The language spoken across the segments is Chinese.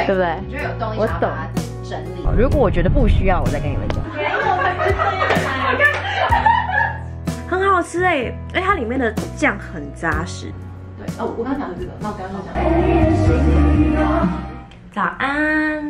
对， 对不对？ 你就有动力我懂想要把它整理。 如果我觉得不需要，我再跟你们讲。很好吃哎，而且它里面的酱很扎实。 对，哦，我刚刚讲的这个，那我刚刚讲。 早安，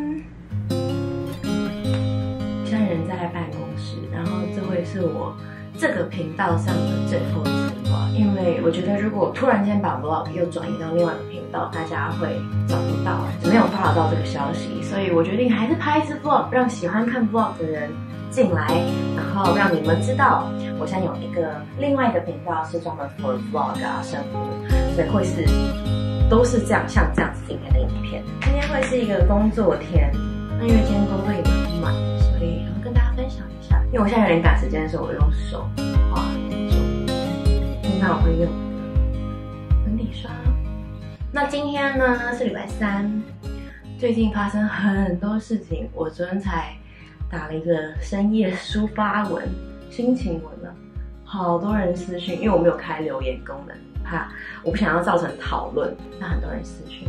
现在人在办公室，然后这会是我这个频道上的最后一次 vlog， 因为我觉得如果突然间把 vlog 又转移到另外一个频道，大家会找不到，没有发到这个消息，所以我决定还是拍一次 vlog， 让喜欢看 vlog 的人进来，然后让你们知道我现在有一个另外一个频道是专门 for vlog 啊生活，所以会是都是这样像这样子今天的影片。今天会是一个工作天，那因为今天工作也蛮满，所以想跟大家分享一下。因为我现在有点赶时间的时候，我用手画做。那我会用粉底刷。那今天呢是礼拜三，最近发生很多事情，我昨天才打了一个深夜抒发文，心情文了，好多人私讯，因为我没有开留言功能，怕我不想要造成讨论，那很多人私讯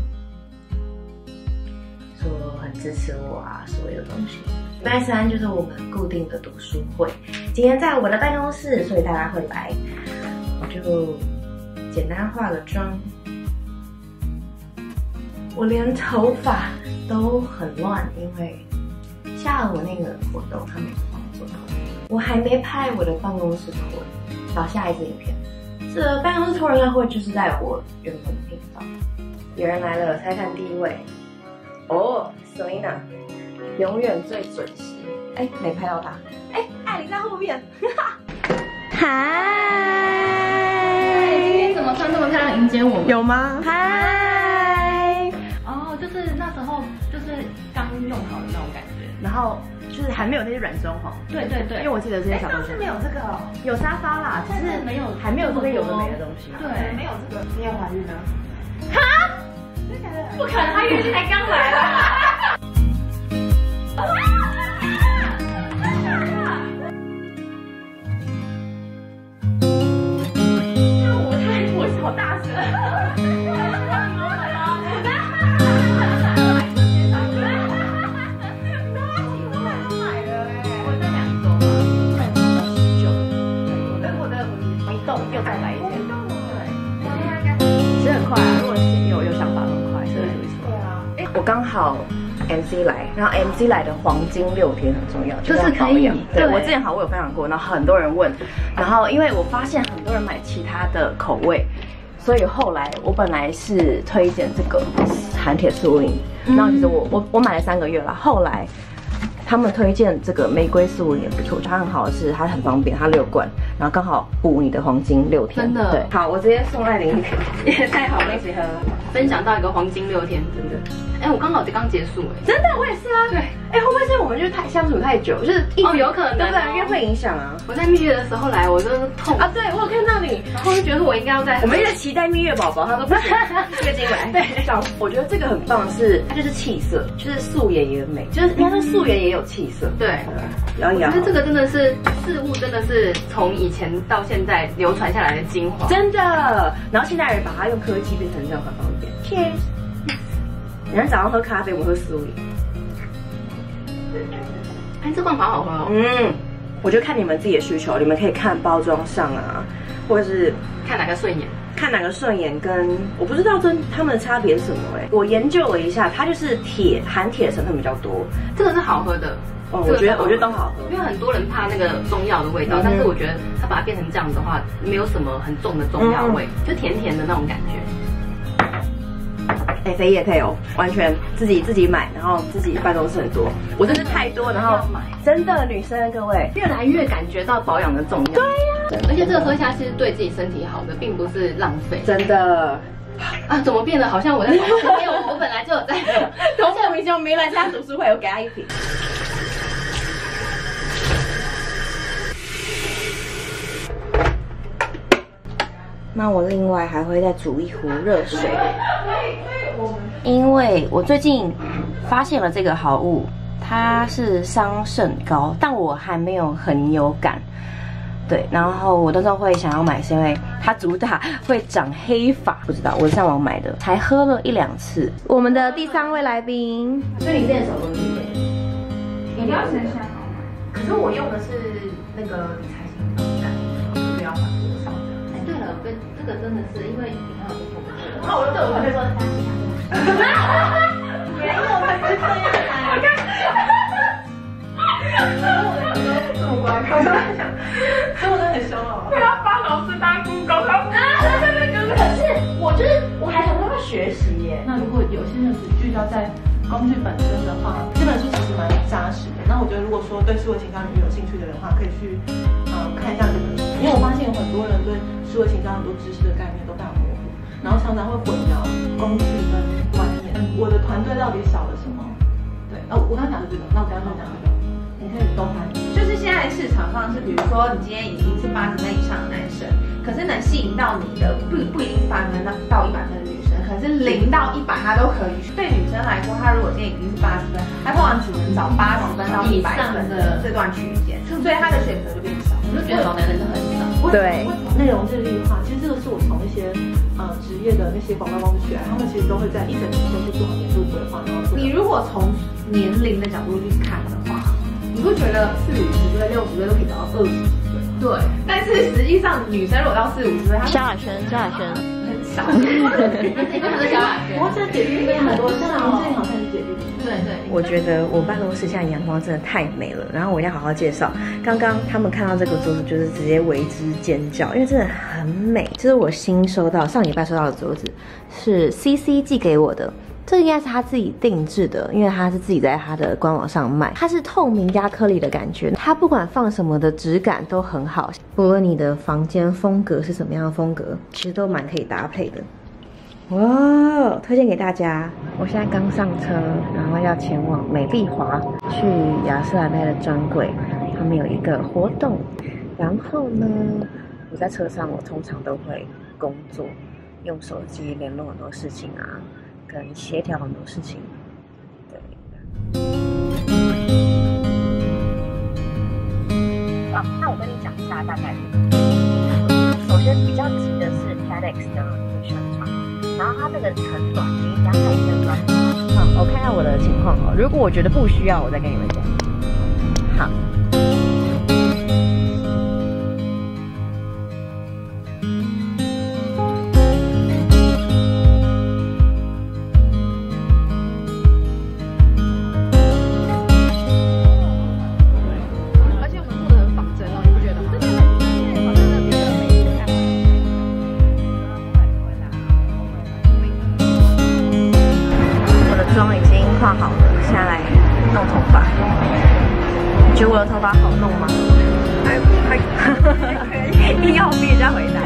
说很支持我啊，所有东西。礼拜三就是我们固定的读书会，今天在我的办公室，所以大家会来，我就简单化个妆，我连头发都很乱，因为下午那个活动他没帮我做头发，我还没拍我的办公室图文，到下一支影片。这办公室图文应该会就是在我原本的频道。有人来了，猜看第一位。哦 ，Selina， 永远最准时。哎，没拍到他。哎，艾琳在后面。嗨， 今天怎么穿这么漂亮迎接我们？ 有吗？嗨。 哦，就是那时候就是刚用好的那种感觉。 然后就是还没有那些软装潢。 对对对， 因为我记得这些小东西。 上次没有这个哦， 有沙发啦，只是没有， 还没有这边有的没的东西。 对，没有这个。你有怀孕呢？ 哈？不可能，她月经才刚来啦。我好大声！又再来一天，对，其实很快啊。如果有想法，很快，是不是？对啊。我刚好 MC 来，然后 MC 来的黄金6天很重要，就是保养。对，我之前好，我有分享过，然后很多人问，然后因为我发现很多人买其他的口味，所以后来我本来是推荐这个含铁素饮，然后其实我买了3个月了，后来。他们推荐这个玫瑰45也不错，它很好的是它很方便，它6罐，然后刚好补你的黄金6天。真的，对，好，我直接送艾琳一瓶，也太好了，一起喝。 分享到一个黄金6天，真的。哎，我刚好刚结束哎， 真的，我也是啊。对，哎，会不会是我们就是相处太久，就是哦，有可能， 对不对？因为会影响啊。 我在蜜月的时候来，我真的痛啊！对，我有看到你， 然后就觉得我应该要在， 我们一直期待蜜月宝宝，他说不行，月经来。对，我觉得这个很棒，是它就是气色，就是素颜也美，就是应该说素颜也有气色。对，摇一摇。 我觉得这个真的是事物，真的是从以前到现在流传下来的精华， 真的。然后现代人把它用科技变成这样很方便。Cheers。人家早上喝咖啡，我喝素饮。 哎，这罐好好喝哦。 嗯，我就看你们自己的需求，你们可以看包装上啊，或者是看哪个顺眼。 看哪个顺眼，跟我不知道它们的差别是什么哎。我研究了一下，它就是含铁成分比较多。 这个是好喝的。 哦，我觉得都好喝， 因为很多人怕那个中药的味道，但是我觉得它把它变成这样的话，没有什么很重的中药味，就甜甜的那种感觉。 哎，非业配哦，完全自己买，然后自己办公室很多，我真是太多，然后真的女生各位越来越感觉到保养的重要。对呀， 而且这个喝下去是对自己身体好的，并不是浪费。 真的。 啊，怎么变得好像我在？没有，我本来就有在。 同学明星没来参加读书会，我给他一瓶。那我另外还会再煮一壶热水，因为我最近发现了这个好物，它是桑葚膏，但我还没有很有感。 对，然后我那时候会想要买，是因为它主打会长黑发，不知道我是上网买的，才喝了1、2次。我们的第3位来宾， 所以你练手都是练， 你不要先下好买。 可是我用的是那个理财型保单，不要反复的上涨。 哎，对了，跟这个真的是因为你看我不对， 然后我就对我同学说，没有，他不是这样来。这么乖，我在想，所以我都很凶哦。 不要把老师当 Google， 他可是我还想说要学习耶。 那如果有些人只聚焦在工具本身的话，这本书其实蛮扎实的。那我觉得如果说对数位行销领域有兴趣的人的话，可以去看一下这本书，因为我发现有很多人对数位行销很多知识的概念都非常模糊，然后常常会混淆工具跟观念。我的团队到底少了什么？对，我刚刚讲的这个，那我等下再讲这个，你可以都看。 就是现在市场上是，比如说你今天已经是80分以上的男生，可是能吸引到你的不一定是80分到100分的女生，可是0到100它都可以。对女生来说，她如果今天已经是80分，她通常只能找80分到100分的这段区间，所以她的选择就变少。 我就觉得老男人是很少。 对， 内容日历化，其实这个是我从一些职业的那些广告公司学来，他们其实都会在一整年都去做好年度规划，然后你如果从年龄的角度去看的话，你会觉得40、50岁、60岁都可以找到20几岁。对，但是实际上女生如果到40、50岁，她萧亚轩很少。 你不是小雅轩， 不过这解决很多，像您这好像是解决。 对对， 我觉得我办公室现在阳光真的太美了，然后我一定要好好介绍。刚刚他们看到这个桌子，就是直接为之尖叫，因为真的很美。这是我新收到，上礼拜收到的桌子，是 CC 寄给我的。这个应该是他自己定制的，因为他是自己在他的官网上卖。它是透明亚克力的感觉，它不管放什么的质感都很好。不论你的房间风格是什么样的风格，其实都蛮可以搭配的。哇，推荐给大家！我现在刚上车，然后要前往美丽华去雅诗兰黛的专柜，他们有一个活动。然后呢，我在车上，我通常都会工作，用手机联络很多事情啊，跟协调很多事情。对。那我跟你讲一下大概。首先比较急的是 TEDx 的宣传。然后它这个很短，你讲太深了。我看一下我的情况哦。如果我觉得不需要，我再跟你们讲。好。 而且我们做的很仿真哦，你不觉得吗？ 妆已经画好了，现在来弄头发。你觉得我的头发好弄吗？还硬要逼人家回答。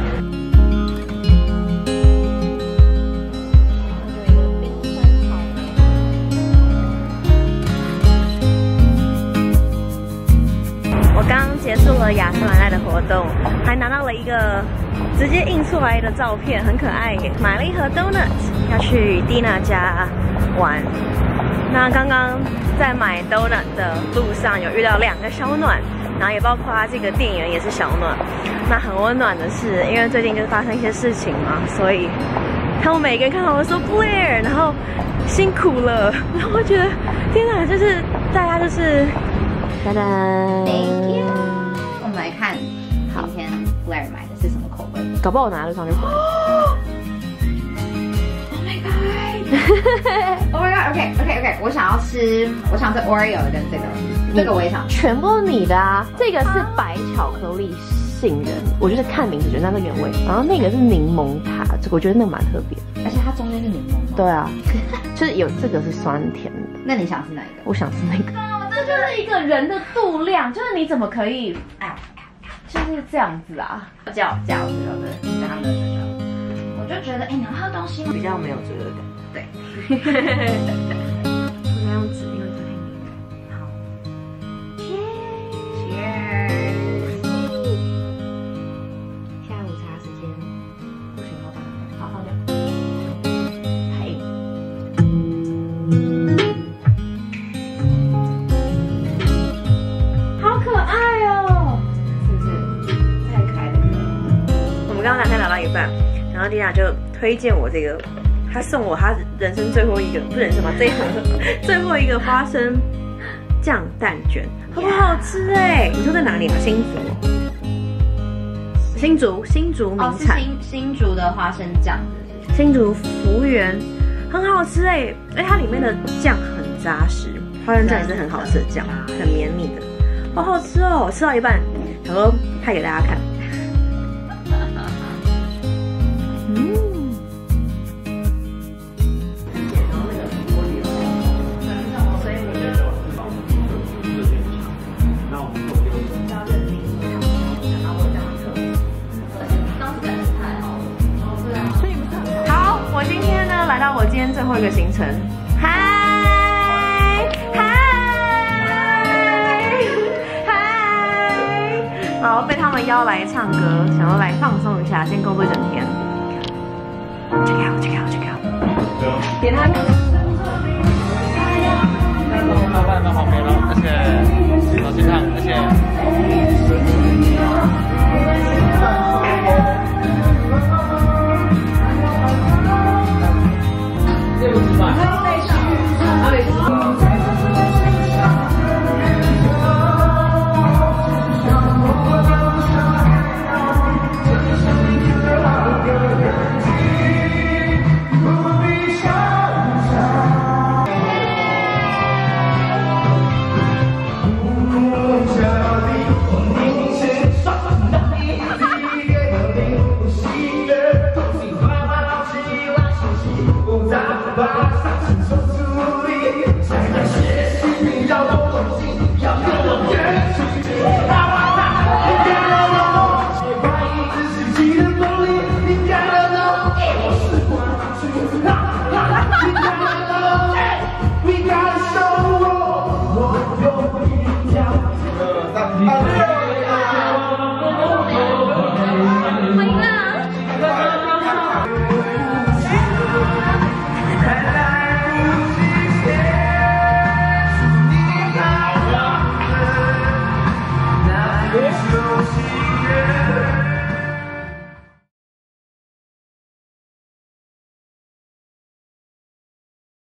我刚结束了雅诗兰黛的活动，还拿到了一个直接印出来的照片，很可爱耶。买了一盒 donut， 要去蒂娜家玩。那刚刚在买 donut 的路上有遇到2个小暖，然后也包括他这个店员也是小暖。那很温暖的是，因为最近就是发生一些事情嘛，所以他们每个人看到我说 Blair， 然后辛苦了，然后我觉得天哪，就是大家就是哒哒。 Thank you。我们来看今天 Blair 买的是什么口味？ 搞不好我拿在路上就回。 Oh my god！OK，我想吃 Oreo 跟这个我也想吃。 全部都是你的啊！这个是白巧克力杏仁，我就是看名字觉得那是原味。然后那个是柠檬塔，这个我觉得那个蛮特别， 而且它中间是柠檬吗？ 对啊，就是有这个是酸甜的。 那你想吃哪一个？ 我想吃那个。 这就是一个人的度量，就是你怎么可以就是这样子啊？ 叫对，他们的我就觉得你要喝东西吗？ 比较没有罪恶感。 对。 我要用纸，因为这太黏了。好 ，Cheers！ 下午茶时间，不行好吧？ 好，放掉。嘿。 好可爱哦！ 是不是？ 丽娜就推荐我这个，她送我她人生最后一个，不是人生吗？最后一个花生酱蛋卷，好不好吃哎？你说在哪里啊？新竹名产， 新竹的花生酱， 新竹福源很好吃哎，而且它里面的酱很扎实，花生酱也是很好吃的酱，很绵密的，好好吃哦！吃到一半，想说拍给大家看。来到我今天最后一个行程，嗨，好，被他们邀来唱歌，想要来放松一下，今天工作一整天。Check out。点他。 麻烦到旁边了，而且小心烫，而且。 We